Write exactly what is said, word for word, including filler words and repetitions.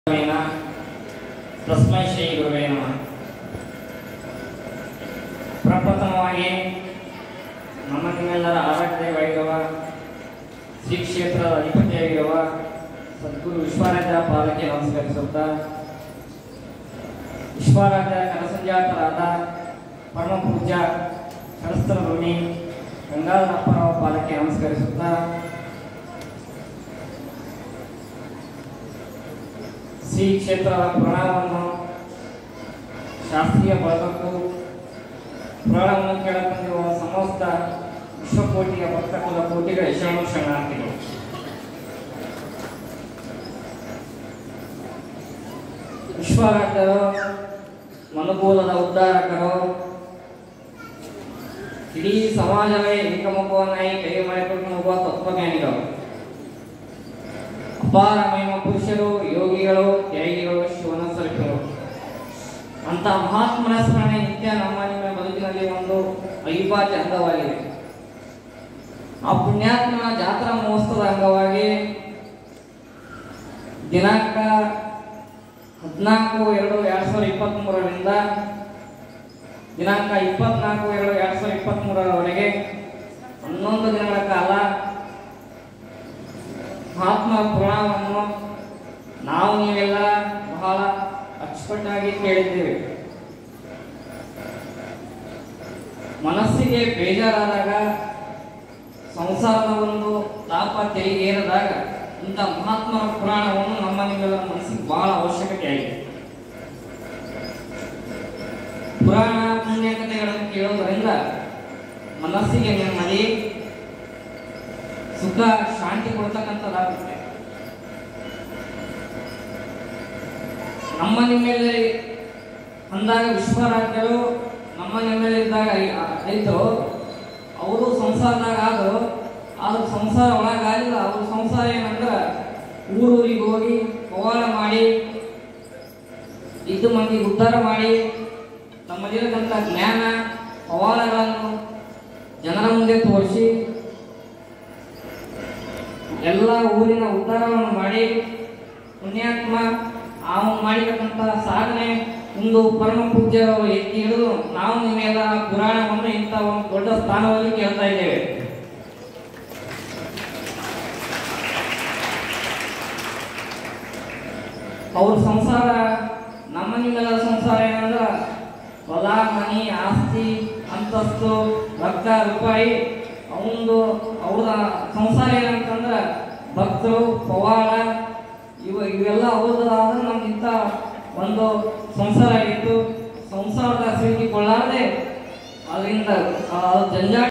ತಸ್ಮೈ ಶ್ರೀ ಗುರುವೇ ನಮಃ. ಪ್ರಪ್ರಥಮವಾಗಿ ನಮ್ಮ ನಿಮ್ಮೆಲ್ಲರ ಆರಾಧ್ಯವಾಗಿರುವ ಶ್ರೀ ಕ್ಷೇತ್ರದ ಅಧಿಪತಿಯಾಗಿರುವ ಸದ್ಗುರು ವಿಶ್ವಾರಾಧ್ಯ ಪಾದಕ್ಕೆ ನಮಸ್ಕರಿಸುತ್ತಾ, ವಿಶ್ವಾರಾಧ್ಯ ಕನಸಂಜಾತರಾದ ಪರಮ ಪೂಜ್ಯ ಶರಸ್ತ್ರ ಋಣಿ ಗಂಗಾಧರಪ್ಪನವರ ಪಾದಕ್ಕೆ ನಮಸ್ಕರಿಸುತ್ತಾ, ಶ್ರೀ ಕ್ಷೇತ್ರದ ಪುರಾಣವನ್ನು ಶಾಸ್ತ್ರೀಯ ಬಳಗಕ್ಕೂ ಪುರಾಣವನ್ನು ಕೇಳಬಂದಿರುವ ಸಮಸ್ತ ವಿಶ್ವಕೋಟಿಯ ಭಕ್ತಕುಲ ಕೋಟಿಗಳ ಶರಣು ಶರಣಾರ್ಥಿಗಳು. ವಿಶ್ವಾರಾಧ್ಯರು ಮನುಕೂಲದ ಉದ್ಧಾರಕರು, ಇಡೀ ಸಮಾಜವೇ ಏಕಮುಖವನ್ನಾಗಿ ಕೈ ಮಾಡಿಕೊಂಡು ಹೋಗುವ ತತ್ವಜ್ಞಾನಿಗಳು, ಅಪಾರ ಮಹಿಮ ಪುರುಷರು, ಯೋಗಿಗಳು, ತ್ಯಾಗಿಗಳು, ಶಿವನ ಸ್ವರೂಪರು. ಅಂತ ಮಹಾತ್ಮನ ಸ್ಮರಣೆ ನಿತ್ಯ ನಮ್ಮ ನಿಮ್ಮ ಬದುಕಿನಲ್ಲಿ ಒಂದು ಅವಿಭಾಜ್ಯ ಅಂಗವಾಗಿದೆ. ಆ ಪುಣ್ಯಾತ್ಮನ ಜಾತ್ರಾ ಮಹೋತ್ಸವದ ಅಂಗವಾಗಿ ದಿನಾಂಕ ಹದಿನಾಲ್ಕು ಎರಡು ಎರಡ್ ಸಾವಿರದ ಇಪ್ಪತ್ತ್ ಮೂರರಿಂದ ದಿನಾಂಕ ಇಪ್ಪತ್ನಾಲ್ಕು ಎರಡು ಎರಡ್ ಸಾವಿರದ ಇಪ್ಪತ್ತ್ ಮೂರರವರೆಗೆ ಹನ್ನೊಂದು ದಿನಗಳ ಕಾಲ ಮಹಾತ್ಮ ಪುರಾಣವನ್ನು ನಾವು ನೀವೆಲ್ಲ ಬಹಳ ಅಚ್ಚುಕಟ್ಟಾಗಿ ಕೇಳಿದ್ದೇವೆ. ಮನಸ್ಸಿಗೆ ಬೇಜಾರಾದಾಗ, ಸಂಸಾರದ ಒಂದು ತಾಪ ತೆರಿಗೇರಿದಾಗ ಇಂಥ ಮಹಾತ್ಮರ ಪುರಾಣವನ್ನು ನಮ್ಮ ನಿಮ್ಮೆಲ್ಲ ಮನಸ್ಸಿಗೆ ಬಹಳ ಅವಶ್ಯಕತೆ ಆಗಿದೆ. ಪುರಾಣ ಪುಣ್ಯಕಥೆಗಳನ್ನು ಕೇಳೋದರಿಂದ ಮನಸ್ಸಿಗೆ ನೆಮ್ಮದಿ, ಸುಖ, ಶಾಂತಿ ಕೊಡ್ತಕ್ಕಂಥದ್ದಾಗುತ್ತೆ. ನಮ್ಮ ನಿಮ್ಮೆಲ್ಲಿ ಅಂದಾಗ ವಿಶ್ವರಾಧ್ಯರು ನಮ್ಮ ನಿಮ್ಮೆಲ್ಲಿದ್ದಾಗ ರೈತರು ಅವರು ಸಂಸಾರದಾಗ ಆದರು, ಆದ್ರೂ ಸಂಸಾರ ಒಳಗಾಗಿಲ್ಲ. ಅವ್ರ ಸಂಸಾರ ಏನಂದ್ರೆ ಊರೂರಿಗೆ ಹೋಗಿ ಪವಾಡ ಮಾಡಿ ಇದ್ದು ಮಂದಿ ಉದ್ಧಾರ ಮಾಡಿ ತಮ್ಮಲ್ಲಿರತಕ್ಕಂಥ ಜ್ಞಾನ ಪವಾಡಗಳನ್ನು ಜನರ ಮುಂದೆ ತೋರಿಸಿ ಎಲ್ಲ ಊರಿನ ಉದ್ಧಾರವನ್ನು ಮಾಡಿ ಪುಣ್ಯಾತ್ಮ ಅವನು ಮಾಡಿರತಕ್ಕಂಥ ಸಾಧನೆ ಒಂದು ಪರಮ ಪೂಜ್ಯರು ಎತ್ತಿ ಹಿಡಿದು ನಾವು ನಿಮ್ಮೆಲ್ಲ ಪುರಾಣವನ್ನು ಇಂಥ ಒಂದು ದೊಡ್ಡ ಸ್ಥಾನದಲ್ಲಿ ಕೇಳ್ತಾ ಇದ್ದೇವೆ. ಅವ್ರ ಸಂಸಾರ ನಮ್ಮ ನಿಮ್ಮೆಲ್ಲ ಸಂಸಾರ ಏನಂದ್ರೆ ಹೊಲ, ಮನಿ, ಆಸ್ತಿ, ಅಂತಸ್ತು, ರೊಕ್ಕ, ರೂಪಾಯಿ. ಅವನದು ಅವ್ರದ ಸಂಸಾರ ಏನಂತಂದ್ರೆ ಭಕ್ತರು, ಪವಾಡ, ಇವ ಇವೆಲ್ಲ ಅವ್ರದಾದ ನಮ್ಗಿಂತ ಒಂದು ಸಂಸಾರ ಆಗಿತ್ತು. ಸಂಸಾರದ ಸಿಲುಕಿಕೊಳ್ಳಾರದೆ ಅದರಿಂದ ಜಂಜಾಟ